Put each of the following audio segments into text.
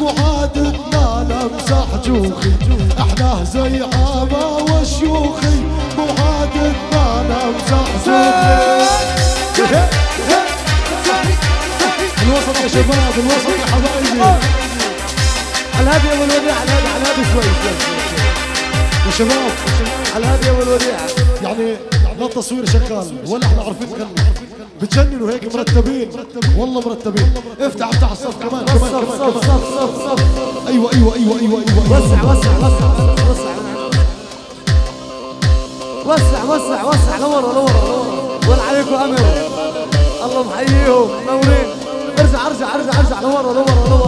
معادتنا نمسح جوخي احنا زي عامة وشيوخي معادتنا نمسح جوخي الوسط يا شباب الوسط يا حبايبي على الهادي والوديع على الهادي شوي يا شباب على الهادي والوديع يعني لا التصوير شغال ولا احنا عارفين نغني بتجننوا هيك مرتبين والله مرتبين افتح الصف كمان صف ايوه وسع لورا ولا عليكم امر الله محييهم منورين ارجع لورا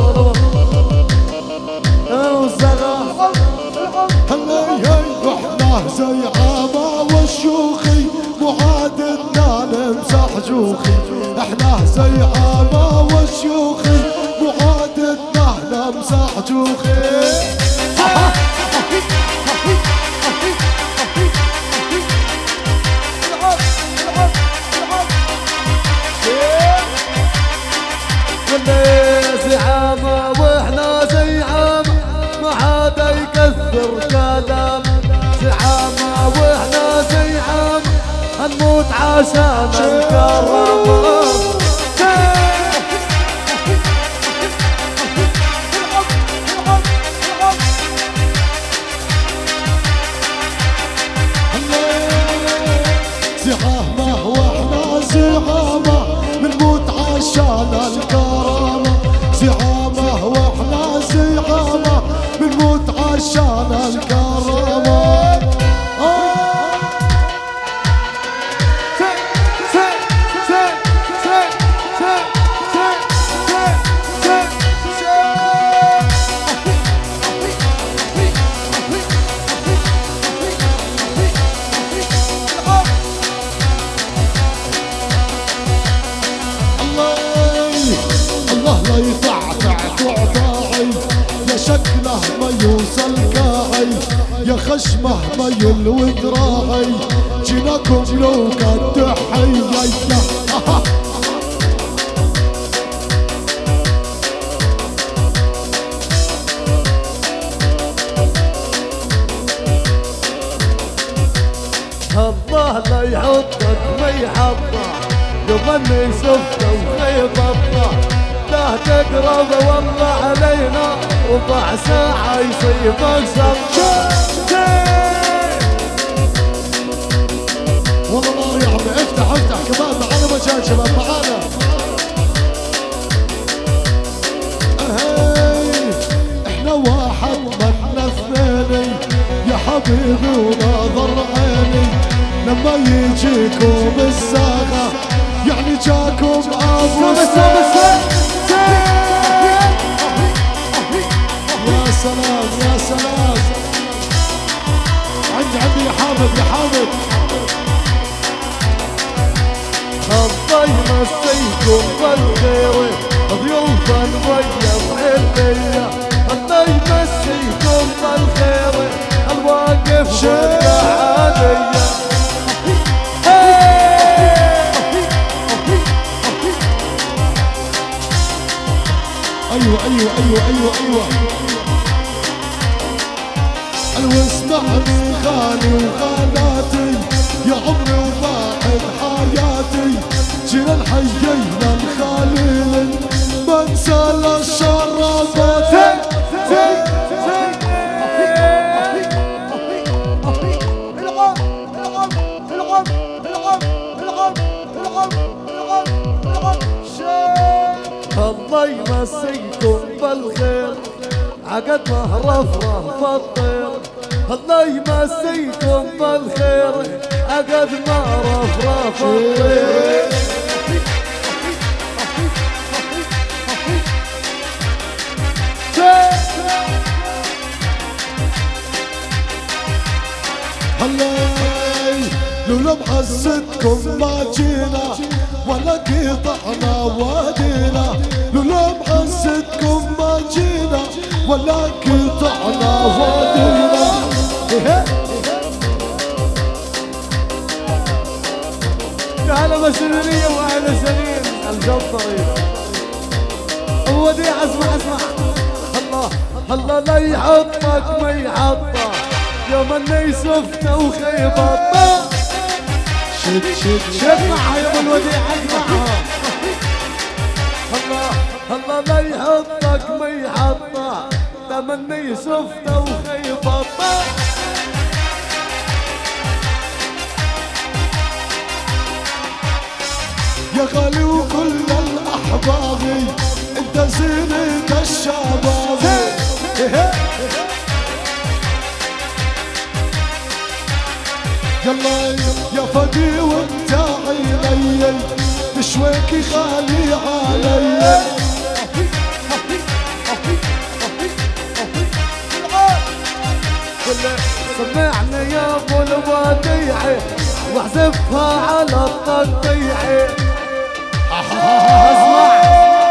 تمام الزغا هاي احنا زي عامة والشوخي معادتنا نمسح جوخي احنا زي عامة والشوخي معادتنا نمسح جوخي زي عامة واحنا زي عامة ما حدا يكثر كلام زعامة واحنا زي عامة هنموت عشان الكرامة زعامة واحنا زعامة بنموت عشان الكرامة زعامة واحنا زعامة بنموت عشان الكرامة الله لا يطعطع تعطاعي يا شكله ما يوصل كاعي يا خشمه ما يلوي ذراعي جيناكم لو قد تحيي الله لا يحطك ما يحطك يوم اني شفته وخيبطنا لا تقرب والله علينا وضع ساعة يصيبك سمع والله نار يا عمي افتح كمان معانا مجال شباب معانا احنا واحد منا اثنين يا حبيبي وناظر عيني لما يجيكم الساغة يعني جاكم ابو يا سلام عندي يا حامد الله يمسيكم بالخير ضيوفا ويا وحلية الله يمسيكم بالخير الواقف والعادية ايوه واسمعني خالي وخالاتي يا عمري وباحب حياتي جينا نحيينا الخالين ما انسى للشرفات الله يمسيكم بالخير عقد ما رفرف الطير الله يمسيكم بالخير عقد ما رفرف الطير هلاي لولا محزتكم ما جينا ولا قطعنا وادينا لولا محزتكم ما جينا ولا قطعنا وادينا يا هلا مسؤولية واهلا سليم الجبري الوديع اسمع الله لا يحطك ما يحطه يوم اني سفته وخيبطه شد معها يا ابو الوديع معها الله لا يحطك ما يحطه تمني سفته وخيبطه يا غالي وكل الأحبابي انت زينة الشباب يلا يا فدي وانت عيني مشويك غالي علي سمعنا يا ابو الوديع واحذفها على التقطيع اسمع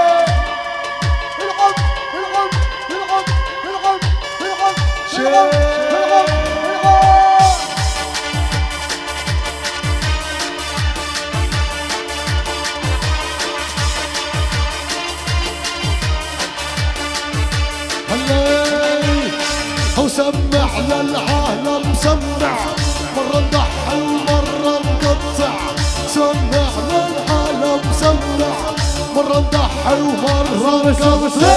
وسمع للعالم سمع مرة نضحي ومرة نقطع سمع للعالم سمع مرة نضحي ومرة نقطع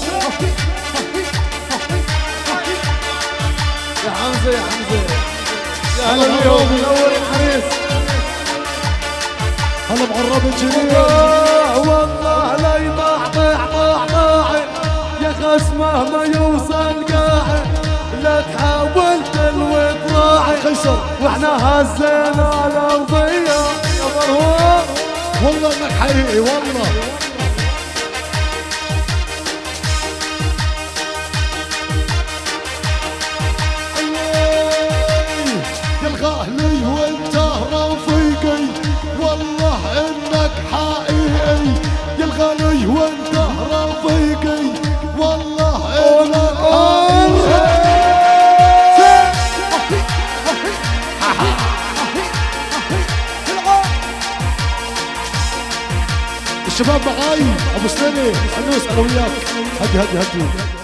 يا حمزة يا حمزة يا هلا اليوم منور الحريص هلا معرب الجميل والله لا يطاح يا خس مهما يوصل قاعي لا تحاول تلوي طراعي قيصر واحنا هزينا الارضيه يا مرهوب والله انك حقيقي والله يا الغالي وانت رفيقي والله انك حقيقي يا الغالي وانت رفيقي والله انك حقيقي الشباب معاي ابو سلمي حنوس انا وياك هدي